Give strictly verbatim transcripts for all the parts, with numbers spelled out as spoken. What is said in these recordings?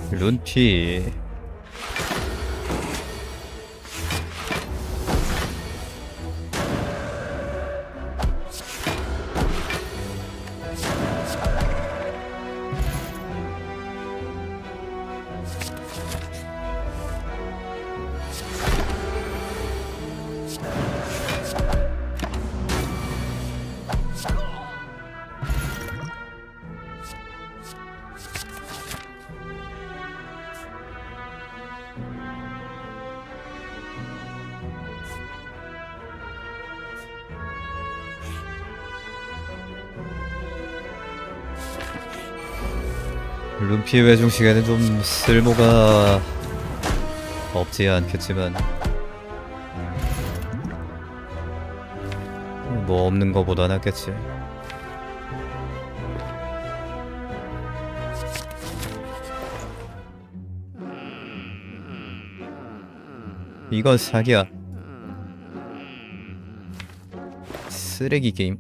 룬피. 룬피 외중식에는 좀 쓸모가 없지 않겠지만 뭐 없는 거보다 낫겠지. 이건 사기야. 쓰레기 게임.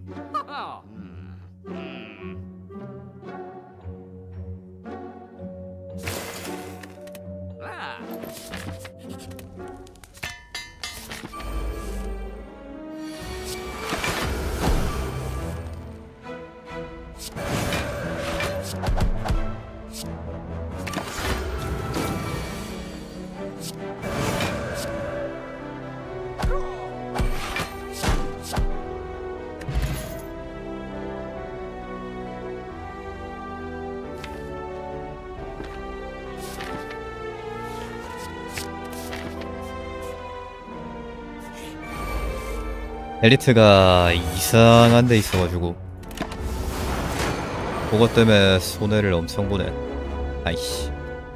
엘리트가 이상한 데 있어가지고 그것 때문에 손해를 엄청 보네. 아이씨.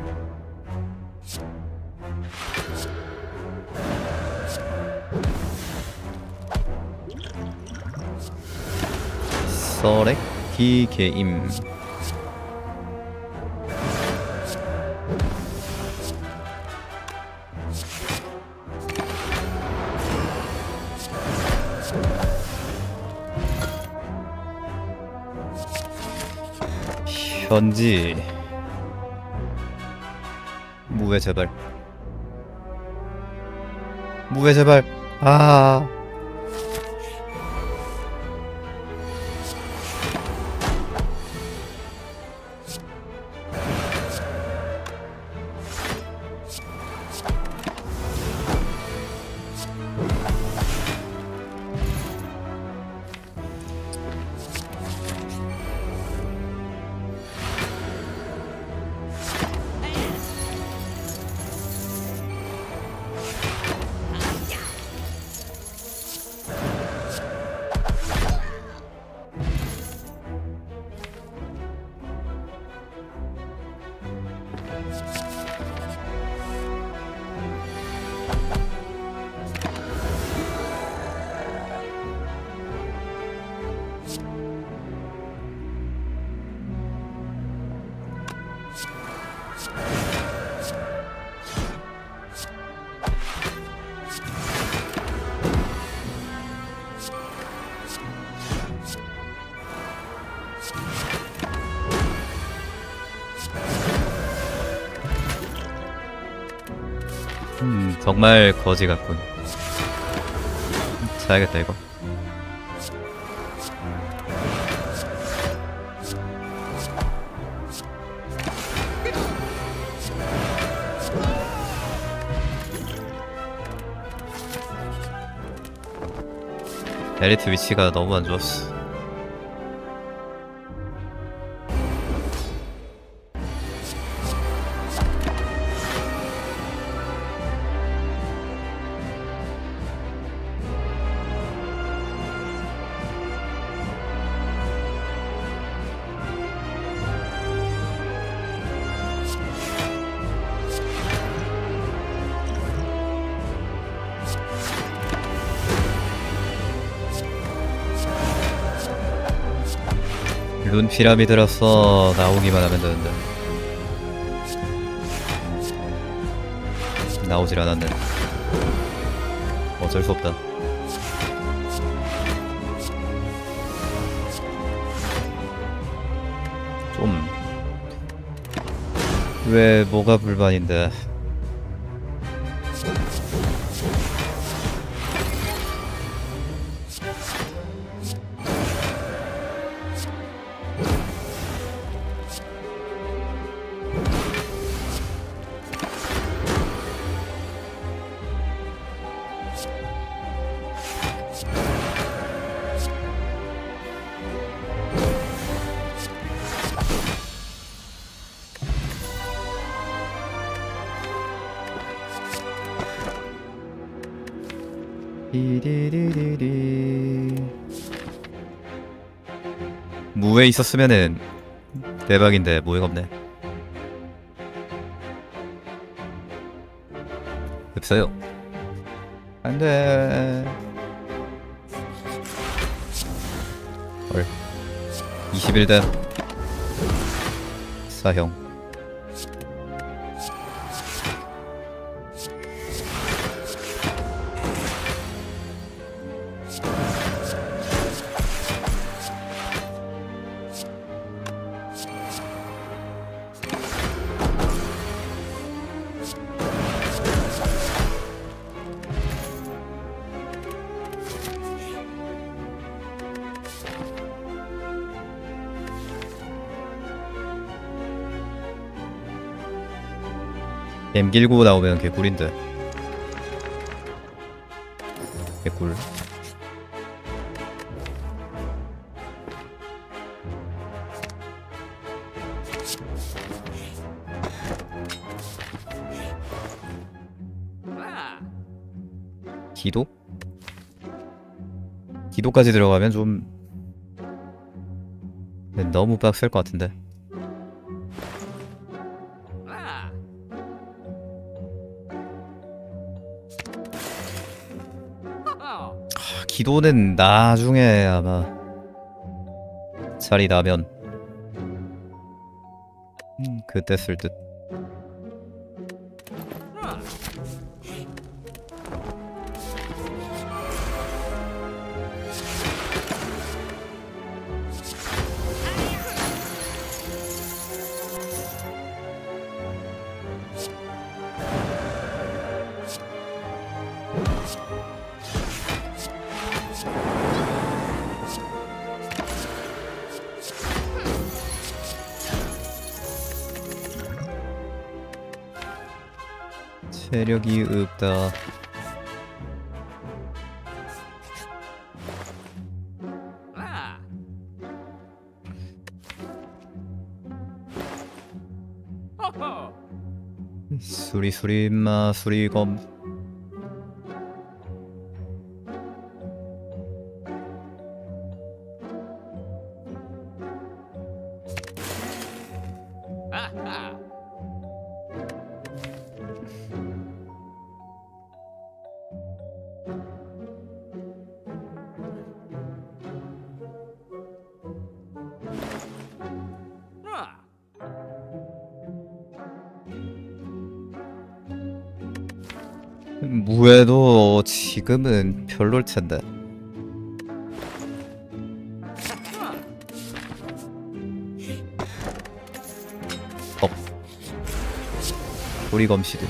서렉 기계임. 현지 무회 제발. 무회 제발. 아. 음, 정말 거지 같군. 자야겠다 이거. 엘리트 위치가 너무 안 좋았어. 룬 피라미드라서 나오기만 하면 되는데 나오질 않았네. 어쩔 수 없다. 좀 왜 뭐가 불만인데? 디디디디디. 무에 있었으면은 대박인데 무에가 없네. 없어요. 안돼. 헐. 이십일 단 사형. 엠 길고 나오면 개꿀인데. 개꿀. 기도? 기도까지 들어가면 좀 너무 빡셀 것 같은데. 기도는 나중에 아마 자리 나면 음, 그때 쓸 듯. 체력이 없다. 수리 수리 마 수리검. 무에도 지금은 별로일 텐데. 어. 우리 검시드.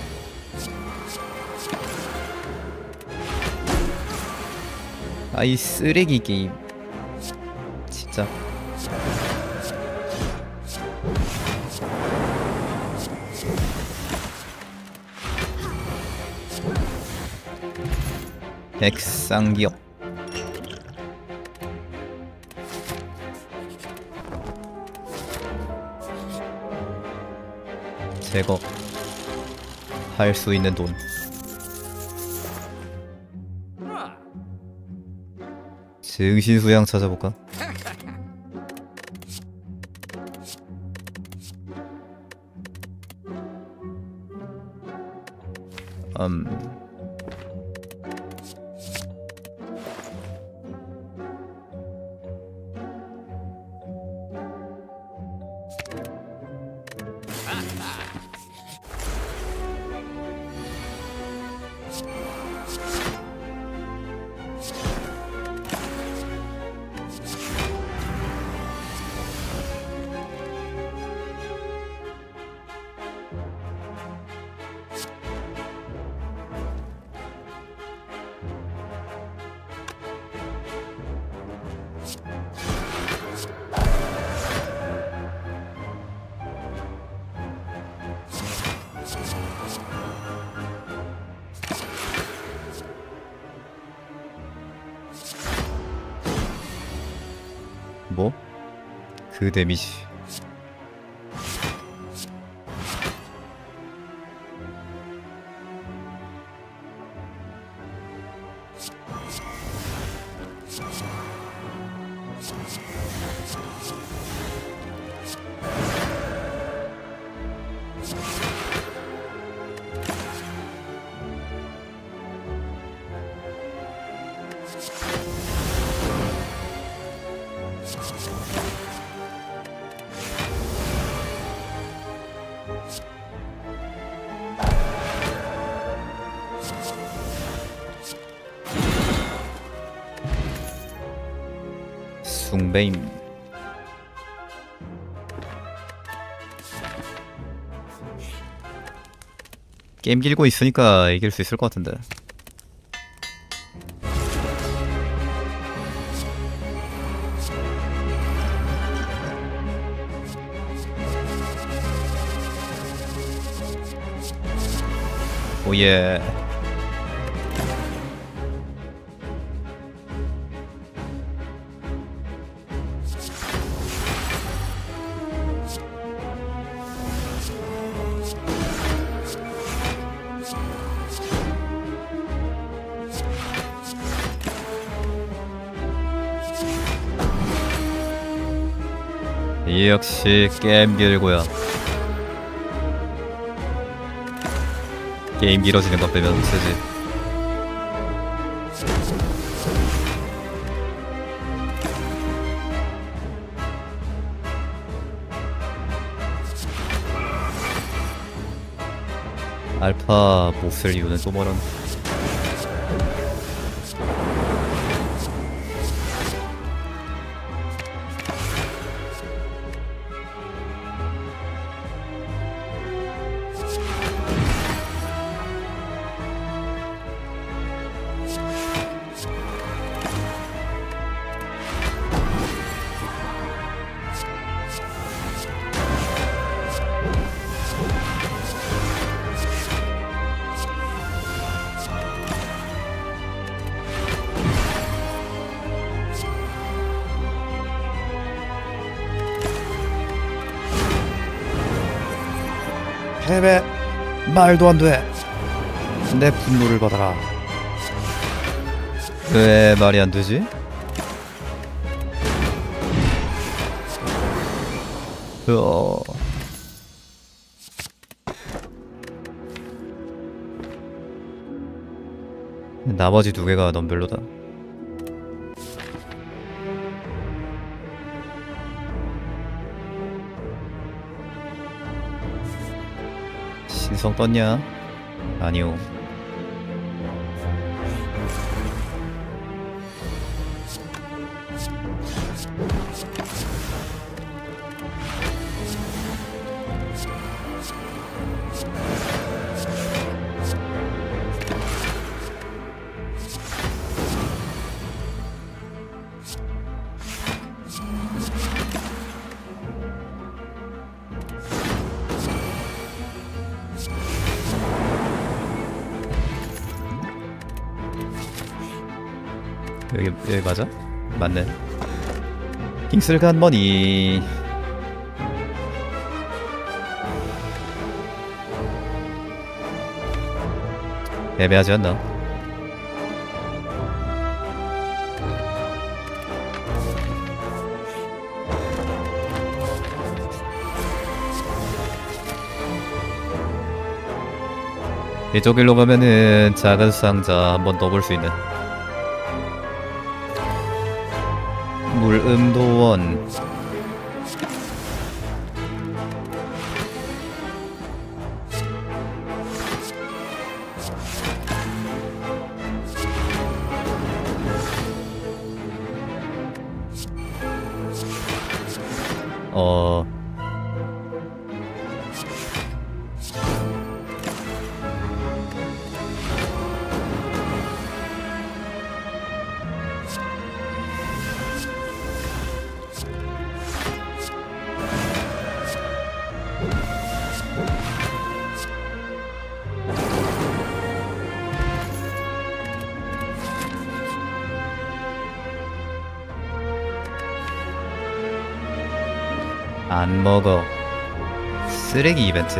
아이 쓰레기 게임. 진짜. 백상기업. 제거 할 수 있는 돈. 증신수양 찾아볼까? 음... 뭐? 그 데미지. 숭배임. 게임 길고 있으니까 이길 수 있을 것 같은데. 오예. 역시 게임 길고야. 게임 길어지는 것 빼면 세지. 알파 못 쓸 이유는 또 뭐란. 패배. 말도 안 돼. 내 분노를 받아라. 왜 말이 안 되지? 어. 나머지 두 개가 너무 별로다. 신성 떴냐? 아니요. 여기 여기 맞아? 맞네. 킹슬간 머니. 애매하지 않나? 이쪽 길로 가면은 작은 상자 한 번 더 볼 수 있네. 물음도원. 어... 안 먹어. 쓰레기 이벤트.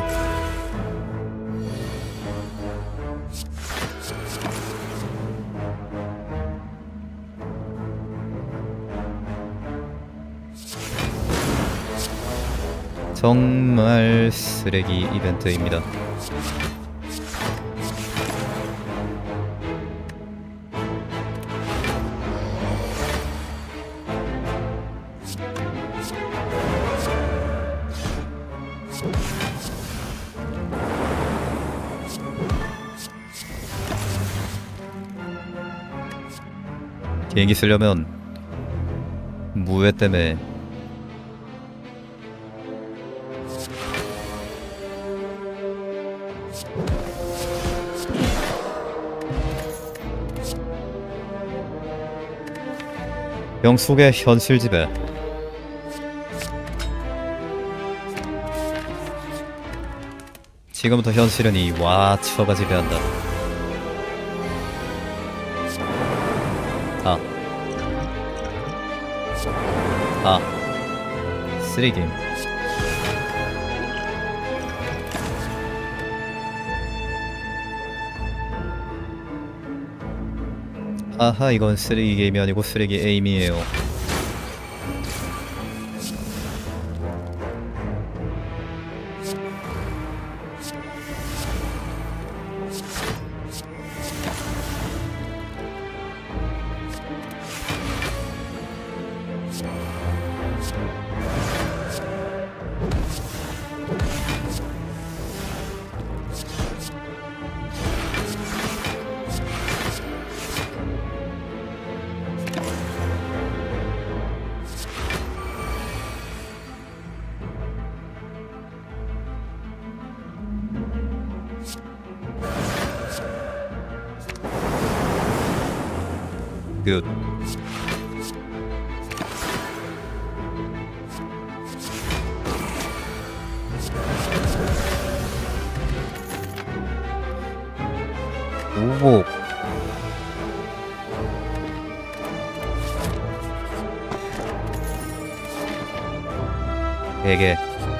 정말 쓰레기 이벤트입니다. 비행기 쓰려면 무회 때문에 영숙의 현실 지배. 지금부터 현실은 이 와처가 지배한다. 아. 아. 쓰레기임. 아하, 이건 쓰레기 게임이 아니고 쓰레기 에임이에요. 굿. 오복. 베개.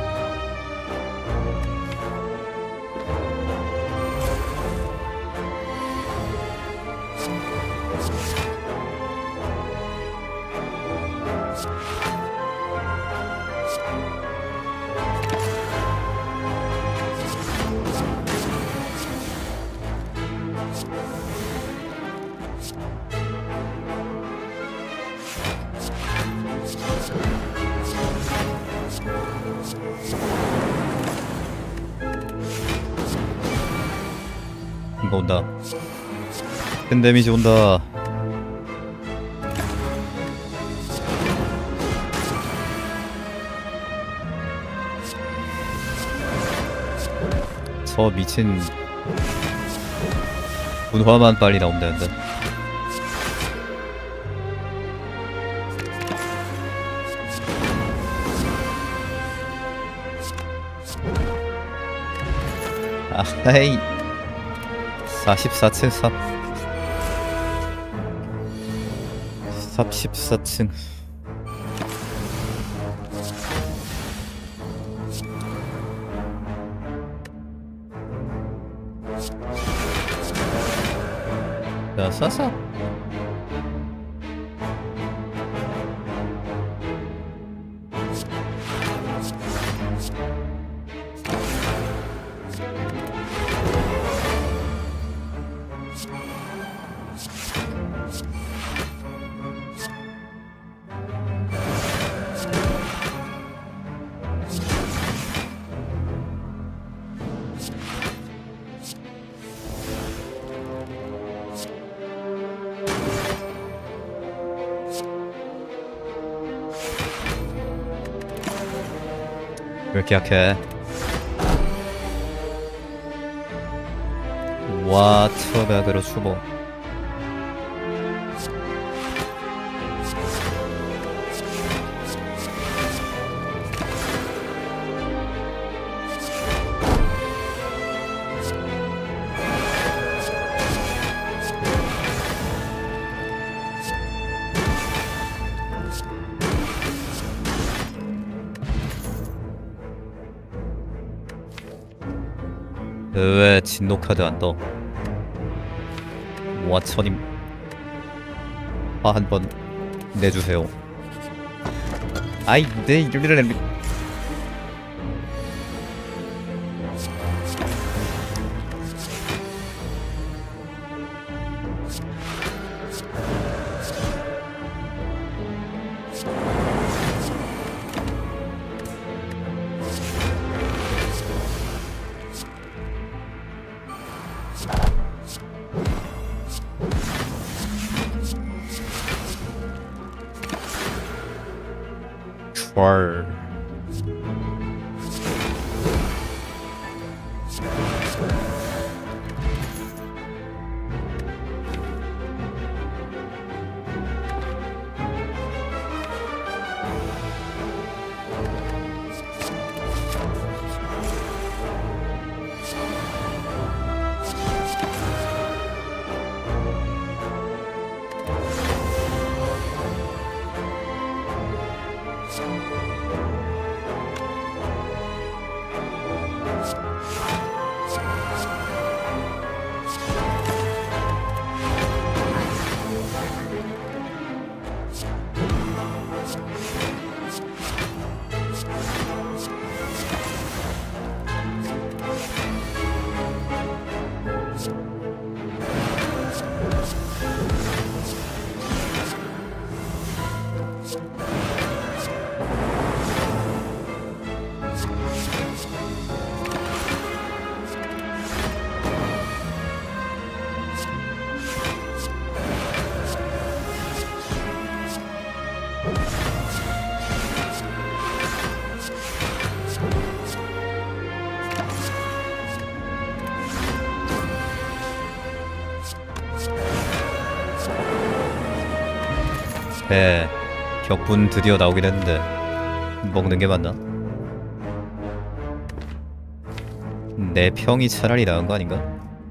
이거 온다. 큰 데미지 온다. 저 미친 분화만 빨리 나오면 되는데. 아헤이. 사십사 층 삽 사십사 층. 자, 쏴쏴. 왜 이렇게 약해? 와, 처백으로 추모. 왜 진노 카드 안 떠? 모아천님 화 한 번 내주세요. 아이 네 이러려는 헐. 네, 격분 드디어 나오긴 했는데 먹는 게 맞나? 내 평이 차라리 나은 거 아닌가?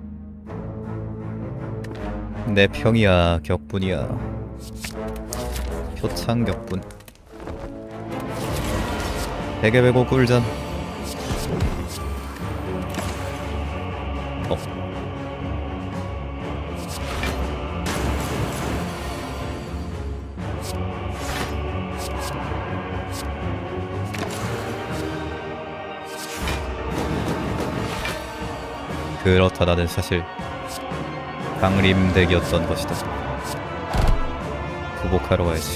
내 평이야 격분이야. 표창 격분. 대개배고 꿀잠. 어. 그렇다. 나는 사실 강림덱이었던 것이다. 구복하러 가야지.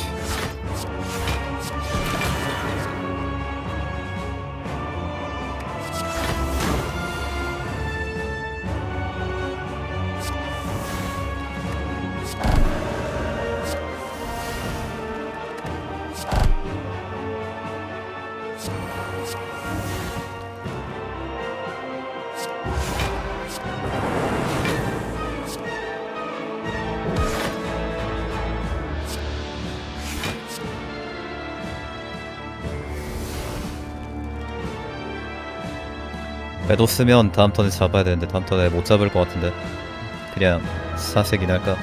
빼뒀으면 다음 턴에 잡아야 되는데 다음 턴에 못 잡을 것 같은데 그냥 사색이나 할까?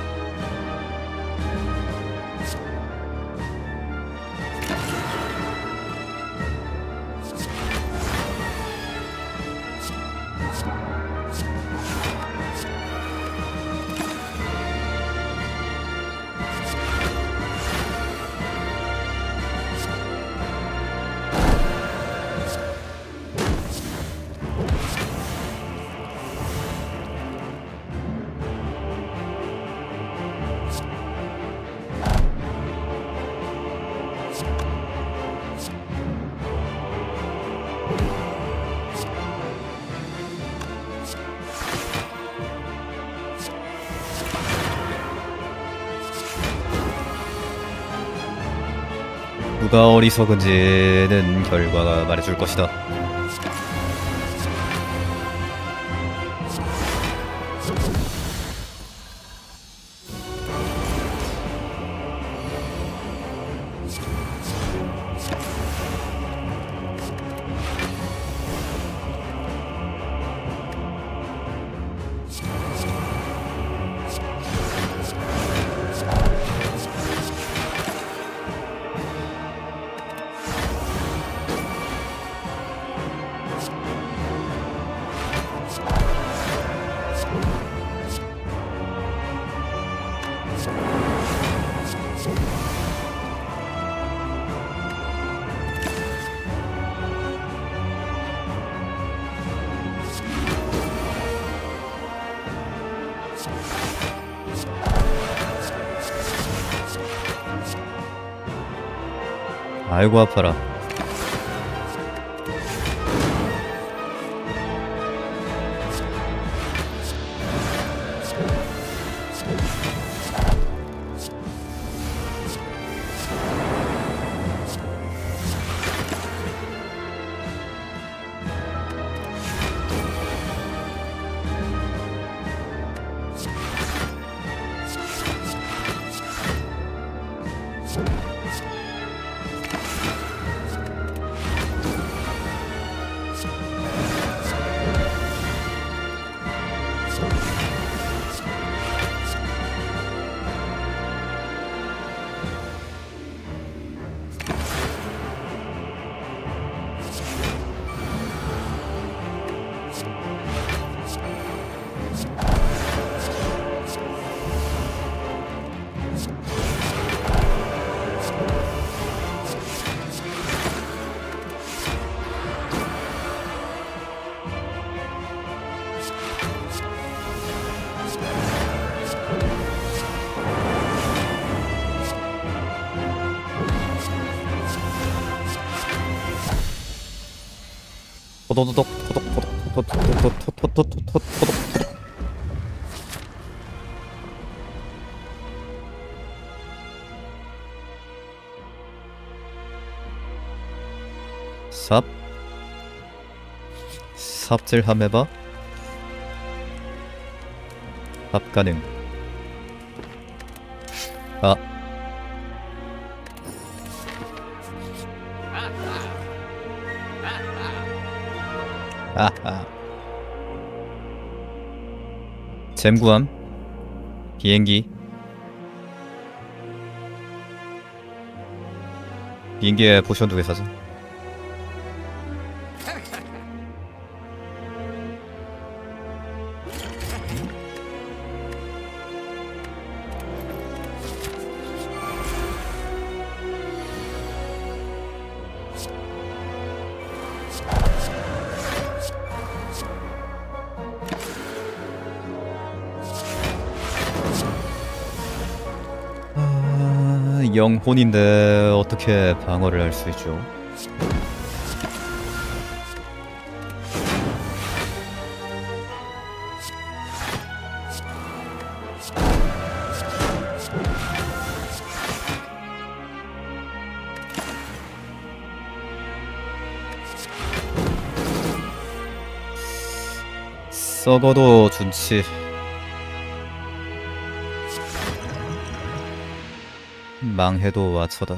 누가 어리석은지는 결과가 말해줄 것이다. 아이고 아파라. 토도도독 토독 토독 토독 토독 토독 토독 토독 토독. 삽 삽질 함 해봐. 삽 가능. 아 아하. 잼구함 비행기 비행기에 포션 두 개 사자. 영혼인데 어떻게 방어를 할 수 있죠? 썩어도 준치. 망해도 와쳐다.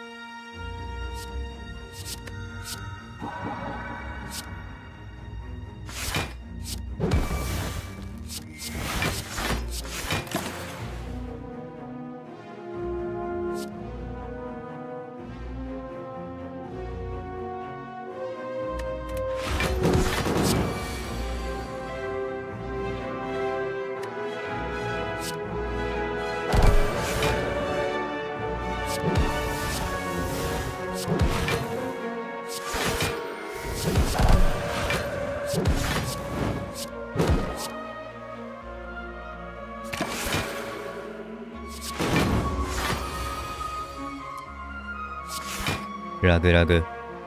라그 라그.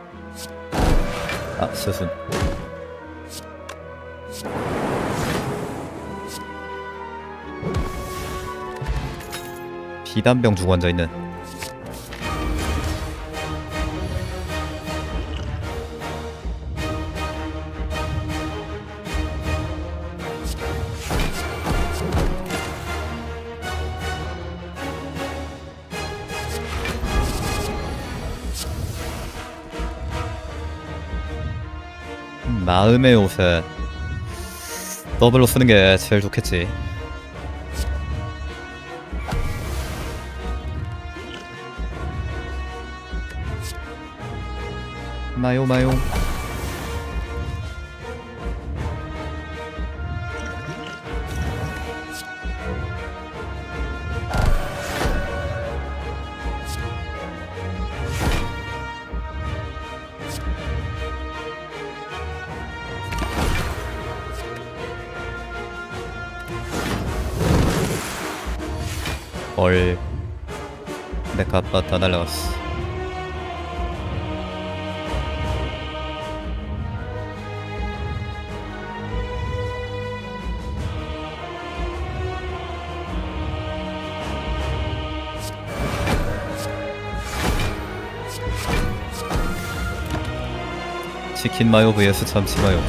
아 스순. 비단병 두고 앉아있는. 마음의 옷에 더블로 쓰는 게 제일 좋겠지. 마요 마요. 헐. 내 갑바 다 날라갔어. 치킨 마요 vs 참치 마요.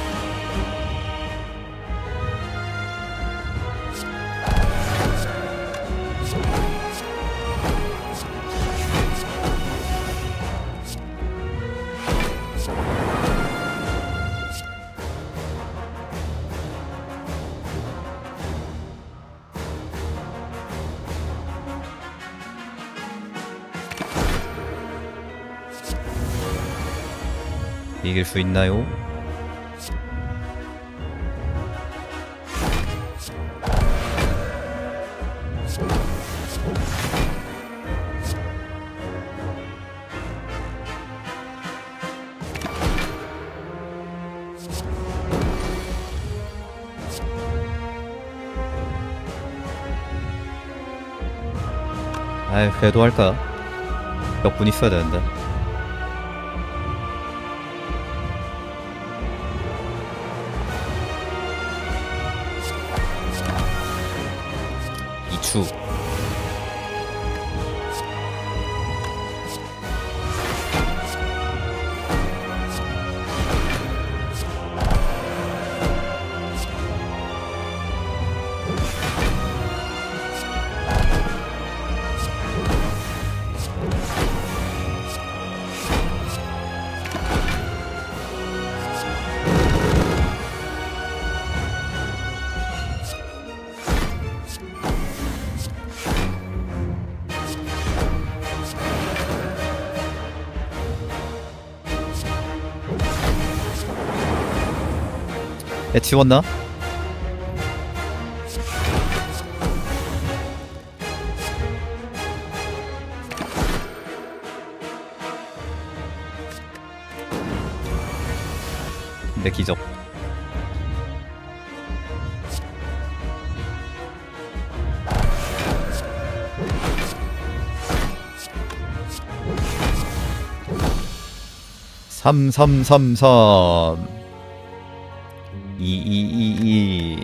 이길 수 있나요? 아이, 그래도 할까? 몇 분 있어야 되는데. 이추. 애 치웠나? 내 기적. 삼삼삼삼 이이이이.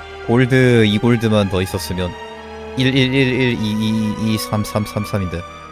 골드 이 골드만 더 있었으면 일일일일이이이삼삼삼삼인데